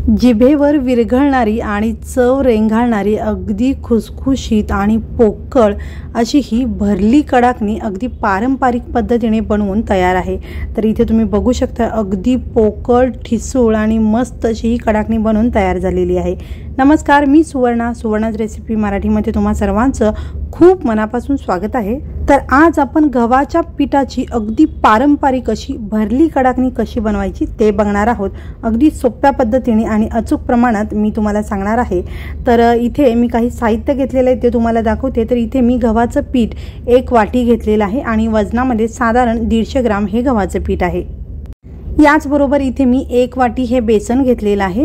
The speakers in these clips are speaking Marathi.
जिभेवर विरघळणारी आणि चव रेंगाळणारी अगदी खुसखुशीत आणि पोकळ अशी ही भरली कडाकणी अगदी पारंपरिक पद्धतीने बनवून तयार आहे। तर इथे तुम्ही बघू शकता अगदी पोकळ ठिसूळ आणि मस्त अशी ही कडाकणी बनवून तयार झालेली आहे। नमस्कार, मी सुवर्णाज रेसिपी मराठीमध्ये तुम्हा सर्वांचं खूप मनापासून स्वागत आहे। तर आज आपण गव्हाच्या पिठाची अगदी पारंपरिक अशी भरली कडाकणी कशी बनवायची ते बघणार आहोत। अगदी सोप्या पद्धतीने आणि अचूक प्रमाणात मी तुम्हाला सांगणार आहे। तर इथे मी काही साहित्य घेतलेले आहे ते तुम्हाला दाखवते। तर इथे मी गव्हाचं पीठ 1 वाटी घेतलेलं आहे आणि वजनामध्ये साधारण 150 ग्राम हे गव्हाचं पीठ आहे। याचबरोबर इथे मी 1 वाटी हे बेसन घेतलेलं आहे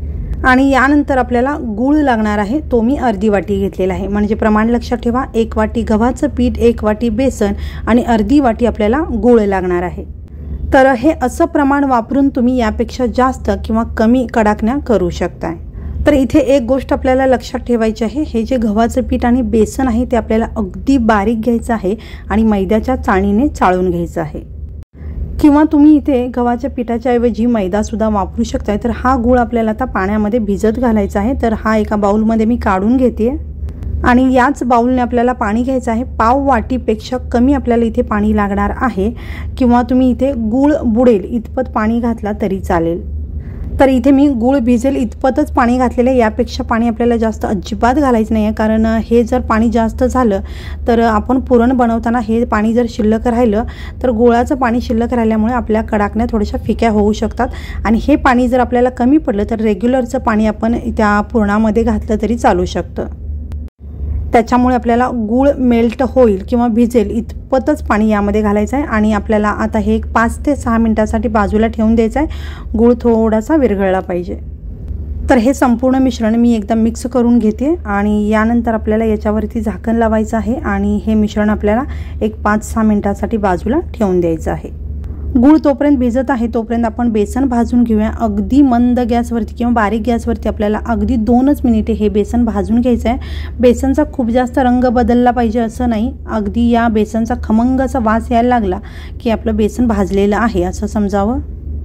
आणि यानंतर आपल्याला गूळ लागणार आहे, तो मी अर्धी वाटी घेतलेला आहे। म्हणजे प्रमाण लक्षात ठेवा, 1 वाटी गव्हाचं पीठ, 1 वाटी बेसन आणि अर्धी वाटी आपल्याला गूळ लागणार आहे। तर हे असं प्रमाण वापरून तुम्ही यापेक्षा जास्त किंवा कमी कडाकण्या करू शकता। तर इथे एक गोष्ट आपल्याला लक्षात ठेवायची आहे, हे जे गव्हाचं पीठ आणि बेसन आहे ते आपल्याला अगदी बारीक घ्यायचं आहे आणि मैद्याच्या चाळणीने चाळून घ्यायचं आहे। किंवा तुम्ही इथे गव्हाच्या पिठाच्या ऐवजी मैदा सुद्धा वापरू शकता। तर हा गूळ आपल्याला आता पाण्यामध्ये भिजत घालायचा आहे। तर हा एका बाउलमध्ये मी काढून घेते आणि याच बाउलने आपल्याला पाणी घ्यायचं आहे। पाव वाटीपेक्षा कमी आपल्याला इथे पाणी लागणार आहे किंवा तुम्ही इथे गूळ बुडेल इतपत पाणी घातला तरी चालेल। तर इथे मी गूळ भिजेल इतपतच पाणी घातलेले, यापेक्षा पाणी आपल्याला जास्त अजिबात घालायचं नाही आहे। कारण हे जर पाणी जास्त झालं तर आपण पुरण बनवताना हे पाणी जर शिल्लक राहिलं तर गुळाचं पाणी शिल्लक राहिल्यामुळे आपल्या कडाकण्या थोड्याशा फिक्या होऊ शकतात आणि हे पाणी जर आपल्याला कमी पडलं तर रेग्युलरचं पाणी आपण त्या पुरणामध्ये घातलं तरी चालू शकतं। त्याच्यामुळे आपल्याला गूळ मेल्ट होईल किंवा भिजेल इतपतच पाणी यामध्ये घालायचं आहे आणि आपल्याला आता हे 5 ते 6 मिनिटांसाठी बाजूला ठेवून द्यायचं आहे। गूळ थोडासा विरघळला पाहिजे। तर हे संपूर्ण मिश्रण मी एकदा मिक्स करून घेते आणि यानंतर आपल्याला याच्यावरती झाकण लावायचं आहे आणि हे मिश्रण आपल्याला एक 5-6 मिनिटांसाठी बाजूला ठेवून द्यायचं आहे। गूळ तोपर्यंत भिजत आहे तोपर्यंत आपण बेसन भाजून घेऊया। अगदी मंद गॅसवरती किंवा बारीक गॅसवरती आपल्याला अगदी 2च मिनिटे हे बेसन भाजून घ्यायचं आहे। बेसनचा खूप जास्त रंग बदलला पाहिजे असं नाही, अगदी या बेसनचा खमंग असा वास यायला लागला की आपलं बेसन भाजलेलं आहे असं समजावं।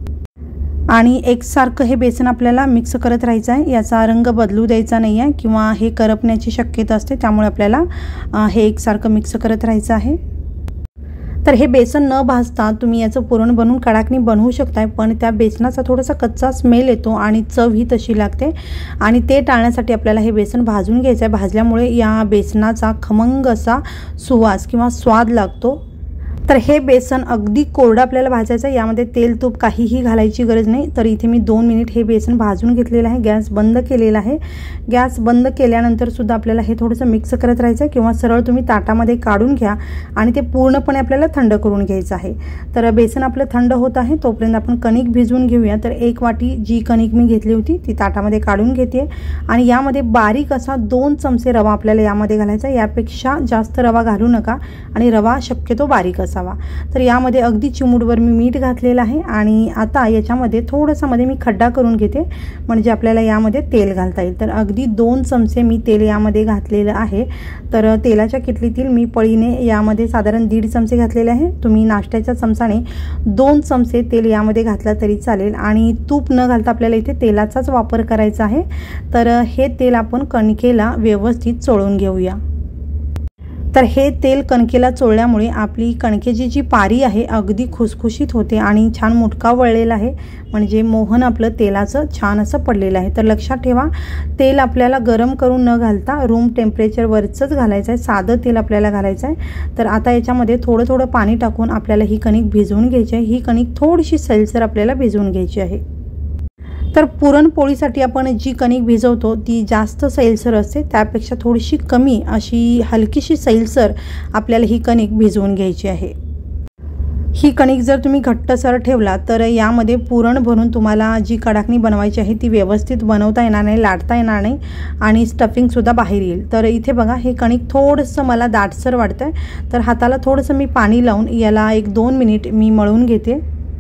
आणि एकसारखं हे बेसन आपल्याला मिक्स करत राहायचं आहे, याचा रंग बदलू द्यायचा नाही आहे किंवा हे करपण्याची शक्यता असते, त्यामुळे आपल्याला हे एकसारखं मिक्स करत राहायचं आहे। तर हे बेसन न भाजता तुम्ही याचं पुरण बनवून कडाकणी बनवू शकताय, पण त्या बेसनाचा थोडासा कच्चा स्मेल येतो आणि चव ही तशी लागते आणि ते टाळण्यासाठी आपल्याला हे बेसन भाजून घ्यायचं आहे। भाजल्यामुळे या बेसनाचा खमंग असा सुवास किंवा स्वाद लागतो। तर हे बेसन अगदी कोरडं आपल्याला भाजायचं आहे, यामध्ये तेल तूप काहीही घालायची गरज नाही। तर इथे मी 2 मिनिट हे बेसन भाजून घेतलेलं आहे, गॅस बंद केलेला आहे। गॅस बंद केल्यानंतर सुद्धा आपल्याला हे थोडंसं मिक्स करत राहायचं आहे किंवा सरळ तुम्ही ताटामध्ये काढून घ्या आणि ते पूर्णपणे आपल्याला थंड करून घ्यायचं आहे। तर बेसन आपलं थंड होत आहे तोपर्यंत आपण कणिक भिजवून घेऊया। तर 1 वाटी जी कणिक मी घेतली होती ती ताटामध्ये काढून घेते आणि यामध्ये बारीक असा 2 चमचे रवा आपल्याला यामध्ये घालायचा, यापेक्षा जास्त रवा घालू नका आणि रवा शक्यतो बारीक असावा। तर यामध्ये अगदी चिमूटभर मी मीठ घातलेलं आहे आणि आता याच्यामध्ये थोडंसं मध्ये मी खड्डा करून घेते म्हणजे आपल्याला यामध्ये तेल घालता येईल। तर अगदी 2 चमचे मी तेल यामध्ये घातलेलं आहे। तर तेलाच्या किटलीतील मी पळीने यामध्ये साधारण 1.5 चमचे घातलेले आहे। तुम्ही नाश्त्याच्या चमचाने 2 चमचे तेल यामध्ये घातला तरी चालेल आणि तूप न घालता आपल्याला इथे तेलाचाच वापर करायचा आहे। तर हे तेल आपण कणकेला व्यवस्थित चोळून घेऊया। तर हे तेल कणकेला चोळल्यामुळे आपली कणकेची जी पारी आहे अगदी खुसखुशीत होते आणि छान मुटका वळलेला आहे, म्हणजे मोहन आपलं तेलाचं छान असं पडलेलं आहे। तर लक्षात ठेवा, तेल आपल्याला गरम करून न घालता रूम टेम्परेचरवरचंच घालायचं आहे, साधं तेल आपल्याला घालायचं आहे। तर आता याच्यामध्ये थोडं थोडं पाणी टाकून आपल्याला ही कणिक भिजवून घ्यायची आहे। ही कणिक थोडीशी सैलसर आपल्याला भिजवून घ्यायची आहे। तर पुरणपोळीसाठी आपण जी कणिक भिजवतो ती जास्त सैलसर असते, त्यापेक्षा थोडीशी कमी अशी हलकीशी सैलसर आपल्याला ही कणिक भिजवून घ्यायची आहे। ही कणिक जर तुम्ही घट्टसर ठेवला तर यामध्ये पुरण भरून तुम्हाला जी कडाकणी बनवायची आहे ती व्यवस्थित बनवता येणार नाही, लाटता येणार नाही आणि स्टफिंगसुद्धा बाहेर येईल। तर इथे बघा, हे कणिक थोडंसं मला दाटसर वाटतं आहे, तर हाताला थोडंसं मी पाणी लावून याला 1-2 मिनिट मी मळून घेते।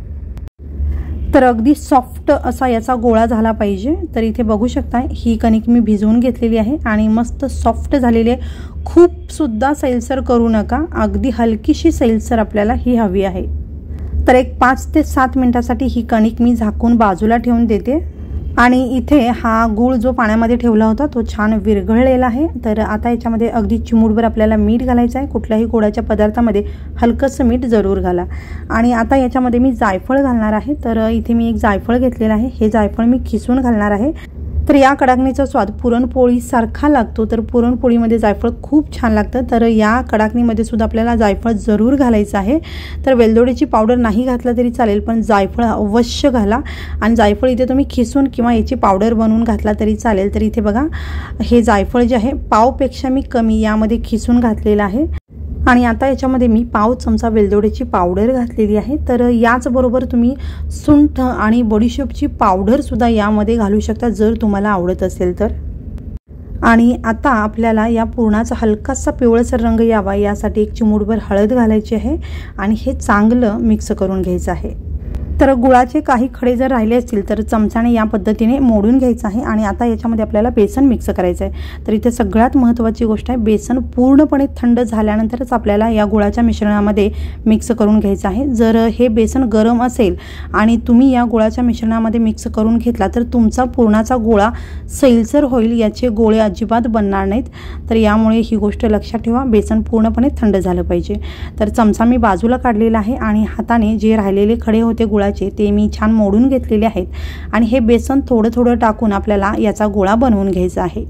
तर अगदी सॉफ्ट असा याचा गोळा झाला पाहिजे। तर इथे बघू शकता ही कणिक मी भिजवून घेतलेली आहे आणि मस्त सॉफ्ट झालेली आहे। खूप सुद्धा सैलसर करू नका, अगदी हलकीशी सैलसर आपल्याला ही हवी आहे। तर एक 5 ते 7 मिनिटांसाठी ही कणिक मी झाकून बाजूला ठेवून देते। आणि इथे हा गूळ जो पाण्यामध्ये ठेवला होता तो छान विरघळलेला आहे। तर आता याच्यामध्ये अगदी चिमूटभर आपल्याला मीठ घालायचं आहे। कुठल्याही गोडाच्या पदार्थामध्ये हलकंसं मीठ जरूर घाला। आणि आता याच्यामध्ये मी जायफळ घालणार आहे। तर इथे मी एक जायफळ घेतलेलं आहे। हे जायफळ मी खिसून घालणार आहे। तर या कडाकणीचा स्वाद पुरणपोळी सारखा लागतो। तर पुरणपोळीमध्ये जायफळ खूप छान लागतं। तर या कडाकणीमध्ये सुद्धा आपल्याला जायफळ जरूर घालायचं आहे। तर वेलदोडीची पावडर नाही घातला तरी चालेल, पण जायफळ अवश्य घाला। आणि जायफळ इथे तुम्ही खिसून किंवा याची पावडर बनवून घातला तरी चालेल। तर इथे बघा, हे जायफळ जे आहे पावपेक्षा मी कमी यामध्ये खिसून घातलेलं आहे। आणि आता याच्यामध्ये मी पाव चमचा वेलदोड्याची पावडर घातलेली आहे। तर याचबरोबर तुम्ही सुंठ आणि बडीशेपची पावडर सुद्धा यामध्ये घालू शकता जर तुम्हाला आवडत असेल तर। आणि आता आपल्याला या पुरणाचा हलकासा पिवळसर रंग यावा यासाठी एक चिमूटभर हळद घालायची आहे आणि हे चांगलं मिक्स करून घ्यायचं आहे। तर गुळाचे काही खडे जर राहिले असतील तर चमच्याने या पद्धतीने मोडून घ्यायचं आहे। आणि आता याच्यामध्ये आपल्याला बेसन मिक्स करायचं आहे। तर इथे सगळ्यात महत्त्वाची गोष्ट आहे, बेसन पूर्णपणे थंड झाल्यानंतरच आपल्याला या गुळाच्या मिश्रणामध्ये मिक्स करून घ्यायचं आहे। जर हे बेसन गरम असेल आणि तुम्ही या गुळाच्या मिश्रणामध्ये मिक्स करून घेतला तर तुमचा पुरणाचा गोळा सैलसर होईल, याचे गोळे अजिबात बनणार नाहीत। तर यामुळे ही गोष्ट लक्षात ठेवा, बेसन पूर्णपणे थंड झालं पाहिजे। तर चमचा मी बाजूला काढलेला आहे आणि हाताने जे राहिलेले खडे होते गुळाचे ते मी छान मोडून घेतलेले आहेत। आणि हे बेसन थोडं थोडं टाकून आपल्याला याचा गोळा बनवून घ्यायचा आहे।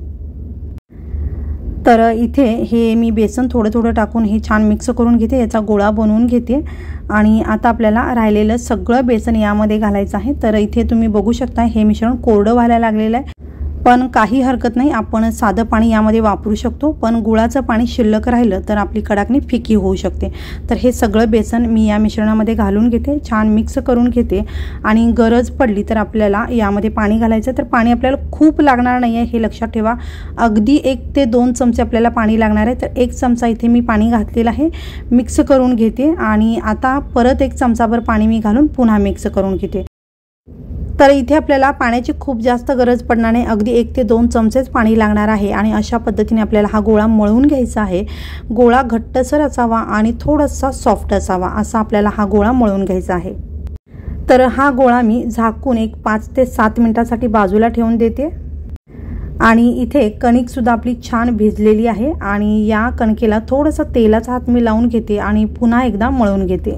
तर इथे हे मी बेसन थोडं थोडं टाकून हे छान मिक्स करून घेते, याचा गोळा बनवून घेते। आणि आता आपल्याला राहिलेलं सगळं बेसन यामध्ये घालायचं आहे। तर इथे तुम्ही बघू शकता हे मिश्रण कोरडं व्हायला लागलेलं आहे, पण काही हरकत नाही, आपण साधं पाणी यामध्ये वापरू शकतो। पण गुळाचं पाणी शिल्लक राहिलं तर आपली कडाकणी फिकी होऊ शकते। तर हे सगळं बेसन मी या मिश्रणामध्ये घालून घेते, छान मिक्स करून घेते। आणि गरज पडली तर आपल्याला यामध्ये पाणी घालायचं। तर पाणी आपल्याला खूप लागणार नाही आहे हे लक्षात ठेवा, अगदी 1 ते 2 चमचे आपल्याला पाणी लागणार आहे। तर 1 चमचा इथे मी पाणी घातलेलं आहे, मिक्स करून घेते। आणि आता परत 1 चमचाभर पाणी मी घालून पुन्हा मिक्स करून घेते। तर इथे आपल्याला पाण्याची खूप जास्त गरज पडणार नाही, अगदी 1 ते 2 चमचेच पाणी लागणार आहे। आणि अशा पद्धतीने आपल्याला हा गोळा मळून घ्यायचा आहे। गोळा घट्टसर असावा आणि थोडासा सॉफ्ट असावा, असा आपल्याला हा गोळा मळून घ्यायचा आहे। तर हा गोळा मी झाकून एक 5 ते 7 मिनिटांसाठी बाजूला ठेवून देते। आणि इथे कणिक सुद्धा आपली छान भिजलेली आहे। आणि या कणकेला थोडासा तेलाचा हात मी लावून घेते आणि पुन्हा एकदा मळून घेते।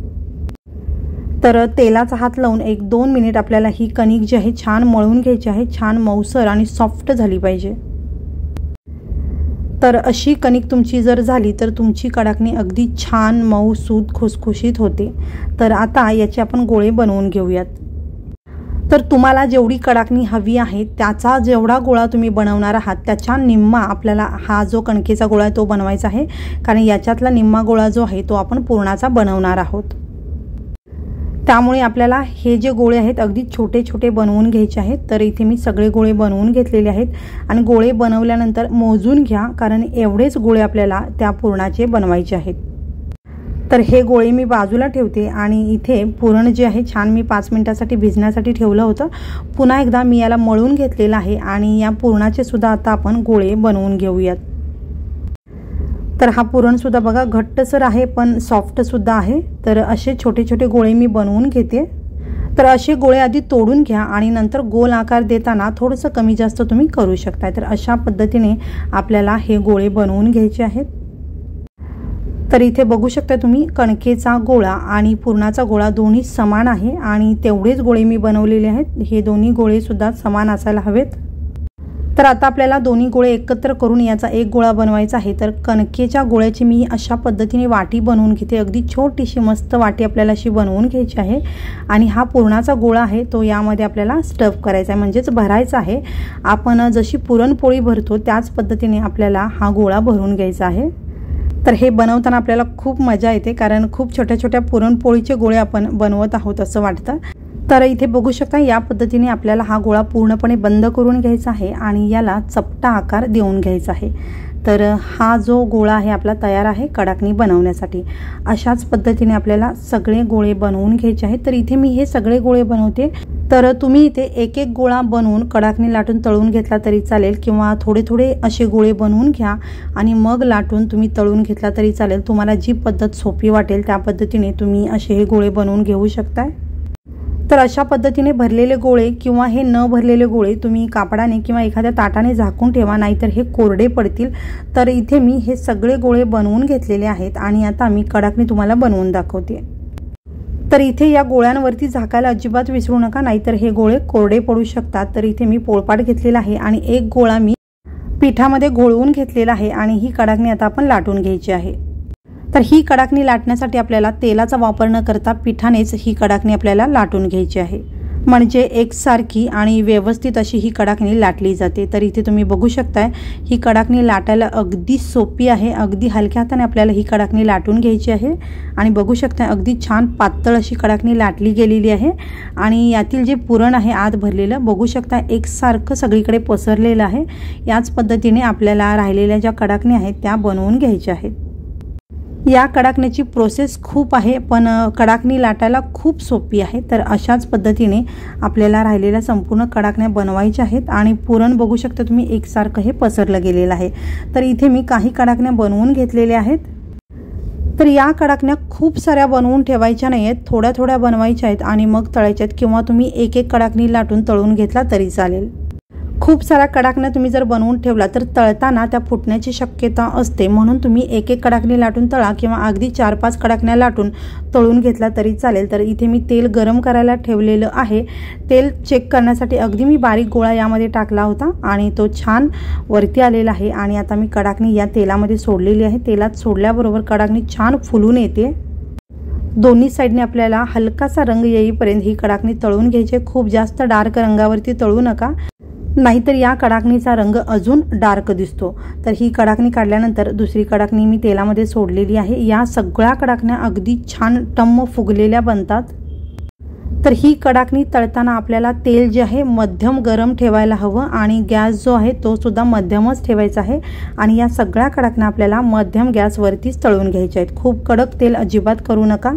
तर तेलाचा हात लावून 1-2 मिनिट आपल्याला ही कणिक जी आहे छान मळून घ्यायची आहे, छान मऊसर आणि सॉफ्ट झाली पाहिजे। तर अशी कणिक तुमची जर झाली तर तुमची कडाकणी अगदी छान मऊसूत खुसखुशीत होते। तर आता याचे आपण गोळे बनवून घेऊयात। तर तुम्हाला जेवढी कडाकणी हवी आहे त्याचा जेवढा गोळा तुम्ही बनवणार आहात त्याच्या निम्मा आपल्याला हा जो कणकेचा गोळा आहे तो बनवायचा आहे, कारण याच्यातला निम्मा गोळा जो आहे तो आपण पुरणाचा बनवणार आहोत। त्यामुळे आपल्याला हे जे गोळे आहेत अगदी छोटे छोटे बनवून घ्यायचे आहेत। तर इथे मी सगळे गोळे बनवून घेतलेले आहेत। आणि गोळे बनवल्यानंतर मोजून घ्या, कारण एवढेच गोळे आपल्याला त्या पुरणाचे बनवायचे आहेत। तर हे गोळे मी बाजूला ठेवते। आणि इथे पुरण जे आहे छान मी 5 मिनिटांसाठी भिजण्यासाठी ठेवलं होतं, पुन्हा एकदा मी याला मळून घेतलेलं आहे। आणि या पुरणाचे सुद्धा आता आपण गोळे बनवून घेऊयात। तर हा पुरण सुद्धा बघा घट्टसर आहे पण सॉफ्ट सुद्धा आहे। तर असे छोटे छोटे गोळे मी बनवून घेते। तर असे गोळे आधी तोडून घ्या आणि नंतर गोल आकार देताना थोडंसं कमी जास्त तुम्ही करू शकता। तर अशा पद्धतीने आपल्याला हे गोळे बनवून घ्यायचे आहेत। तर इथे बघू शकता तुम्ही कणकेचा गोळा आणि पुरणाचा गोळा दोन्ही समान आहे आणि तेवढेच गोळे मी बनवलेले आहेत। हे दोन्ही गोळे सुद्धा समान असायला हवेत। तर आता आपल्याला दोन्ही गोळे एकत्र करून याचा एक गोळा बनवायचा आहे। तर कणकेच्या गोळ्याची मी अशा पद्धतीने वाटी बनवून घेते, अगदी छोटीशी मस्त वाटी आपल्याला अशी बनवून घ्यायची आहे। आणि हा पुरणाचा गोळा आहे तो यामध्ये आपल्याला स्टफ करायचा आहे, म्हणजेच भरायचा आहे। आपण जशी पुरणपोळी भरतो त्याच पद्धतीने आपल्याला हा गोळा भरून घ्यायचा आहे। तर हे बनवताना आपल्याला खूप मजा येते, कारण खूप छोट्या छोट्या पुरणपोळीचे गोळे आपण बनवत आहोत असं वाटतं। तर इथे बघू शकता या पद्धतीने आपल्याला हा गोळा पूर्णपणे बंद करून घ्यायचा आहे आणि याला चपटा आकार देऊन घ्यायचा आहे। तर हा जो गोळा आहे आपला तयार आहे कडाकणी बनवण्यासाठी। अशाच पद्धतीने आपल्याला सगळे गोळे बनवून घ्यायचे आहेत। तर इथे मी हे सगळे गोळे बनवते। तर तुम्ही इथे एक एक गोळा बनवून कडाकणी लाटून तळून घेतला तरी चालेल, किंवा थोडे थोडे असे गोळे बनवून घ्या आणि मग लाटून तुम्ही तळून घेतला तरी चालेल। तुम्हाला जी पद्धत सोपी वाटेल त्या पद्धतीने तुम्ही असे हे गोळे बनवून घेऊ शकता। तर अशा पद्धतीने भरलेले गोळे किंवा हे न भरलेले गोळे तुम्ही कापडाने किंवा एखाद्या ताटाने झाकून ठेवा, नाहीतर हे कोरडे पडतील। तर इथे मी हे सगळे गोळे बनवून घेतलेले आहेत आणि आता मी कडाकणी तुम्हाला बनवून दाखवते। तर इथे या गोळ्यांवरती झाकायला अजिबात विसरू नका, नाहीतर हे गोळे कोरडे पडू शकतात। तर इथे मी पोळपाट घेतलेला आहे आणि एक गोळा मी पिठामध्ये घोळवून घेतलेला आहे आणि ही कडाकणी आता आपण लाटून घ्यायची आहे। तर ही कडाकणी लाटण्यासाठी आपल्याला तेलाचा वापर न करता पिठानेच ही कडाकणी आपल्याला लाटून घ्यायची आहे, म्हणजे एकसारखी आणि व्यवस्थित अशी ही कडाकणी लाटली जाते। तर इथे तुम्ही बघू शकताय ही कडाकणी लाटायला अगदी सोपी आहे। अगदी हलक्या हाताने आपल्याला ही कडाकणी लाटून घ्यायची आहे आणि बघू शकताय अगदी छान पातळ अशी कडाकणी लाटली गेलेली आहे आणि यातील जे पुरण आहे आत भरलेलं बघू शकताय एकसारखं सगळीकडे पसरलेलं आहे। याच पद्धतीने आपल्याला राहिलेल्या ज्या कडाकणी आहेत त्या बनवून घ्यायच्या आहेत। या कडाकणीची प्रोसेस खूप आहे, पण कडाकणी लाटायला खूप सोपी आहे। तर अशाच पद्धतीने आपल्याला राहिलेल्या संपूर्ण कडाकण्या बनवायच्या आहेत आणि पुरण बघू शकता तुम्ही एकसारखं हे पसरलं गेलेलं आहे। तर इथे मी काही कडाकण्या बनवून घेतलेल्या आहेत। तर या कडाकण्या खूप साऱ्या बनवून ठेवायच्या नाहीत, थोड्या थोड्या बनवायच्या आहेत आणि मग तळायच्या आहेत, किंवा तुम्ही एक एक कडाकणी लाटून तळून घेतला तरी चालेल। खूप साऱ्या कडाकण्या तुम्ही जर बनवून ठेवला तर तळताना त्या फुटण्याची शक्यता असते, म्हणून तुम्ही एक एक कडाकणी लाटून तळा किंवा अगदी 4-5 कडाकण्या लाटून तळून घेतला तरी चालेल। तर इथे मी तेल गरम करायला ठेवलेलं आहे। तेल चेक करण्यासाठी अगदी मी बारीक गोळा यामध्ये टाकला होता आणि तो छान वरती आलेला आहे आणि आता मी कडाकणी या तेलामध्ये सोडलेली आहे। तेलात सोडल्याबरोबर कडाकणी छान फुलून येते। दोन्ही साइडने आपल्याला हलकासा रंग येईपर्यंत ही कडाकणी तळून घ्यायची। खूप जास्त डार्क रंगावरती तळू नका, नाहीतर या कडाकणीचा रंग अजून डार्क दिसतो। तर ही कडाकणी काढल्यानंतर दुसरी कडाकणी मी तेलामध्ये सोडलेली आहे। या सगळ्या कडाकण्या अगदी छान टम्म फुगलेल्या बनतात। तर ही कडाकणी तळताना आपल्याला तेल जे आहे मध्यम गरम ठेवायला हवं आणि गॅस जो आहे तो सुद्धा मध्यमच ठेवायचा आहे आणि या सगळ्या कडाकण्या आपल्याला मध्यम गॅसवरतीच तळून घ्यायच्या आहेत। खूप कडक तेल अजिबात करू नका।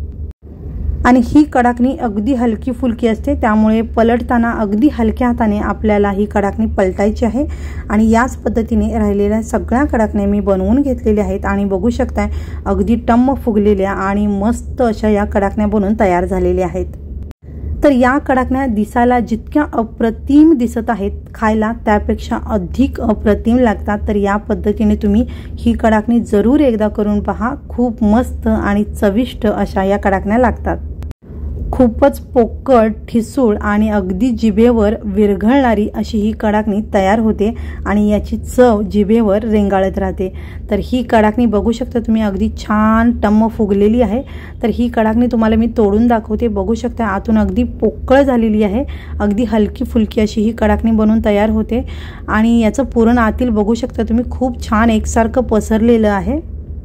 आणि ही कडाकणी अगदी हलकी फुलकी असते, त्यामुळे पलटताना अगदी हलक्या हाताने आपल्याला ही कडाकणी पलटायची आहे आणि याच पद्धतीने राहिलेल्या सगळ्या कडाकण्या मी बनवून घेतलेल्या आहेत आणि बघू शकताय अगदी टम्म फुगलेल्या आणि मस्त अशा या कडाकण्या बनवून तयार झालेल्या आहेत। तर या कडाकण्या दिसायला जितक्या अप्रतिम दिसत आहेत, खायला त्यापेक्षा अधिक अप्रतिम लागतात। तर या पद्धतीने तुम्ही ही कडाकणी जरूर एकदा करून पहा, खूप मस्त आणि चविष्ट अशा या कडाकण्या लागतात। खूपच पोकळ, ठिसूळ आणि अगदी जिभेवर विरघळणारी अशी ही कडाकणी तयार होते आणि याची चव जिभेवर रेंगाळत राहते। तर ही कडाकणी बघू शकता तुम्ही अगदी छान टम्म फुगलेली आहे। तर ही कडाकणी तुम्हाला मी तोडून दाखवते। बघू शकता आतून अगदी पोकळ झालेली आहे, अगदी हलकी फुलकी अशी ही कडाकणी बनवून तयार होते आणि याचं पुरण आतील बघू शकता तुम्ही खूप छान एकसारखं पसरलेलं आहे।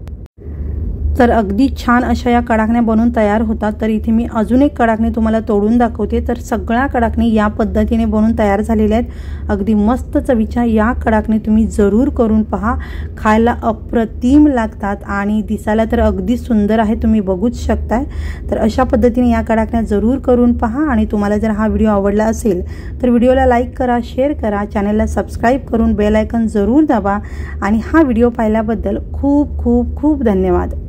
तर अगदी छान अशा या कडाकण्या बनवून तयार होतात। तर इथे मी अजून एक कडाकणी तुम्हाला तोडून दाखवते। तर सगळ्या कडाकणी या पद्धतीने बनवून तयार झालेल्या आहेत। अगदी मस्त चवीच्या या कडाकणी तुम्ही जरूर करून पहा, खायला अप्रतिम लागतात आणि दिसायला तर अगदी सुंदर आहे, तुम्ही बघूच शकताय। तर अशा पद्धतीने या कडाकण्या जरूर करून पहा आणि तुम्हाला जर हा व्हिडिओ आवडला असेल तर व्हिडिओला लाईक करा, शेअर करा, चॅनलला सबस्क्राईब करून बेल आयकॉन जरूर दाबा आणि हा व्हिडिओ पाहिल्याबद्दल खूप खूप खूप धन्यवाद।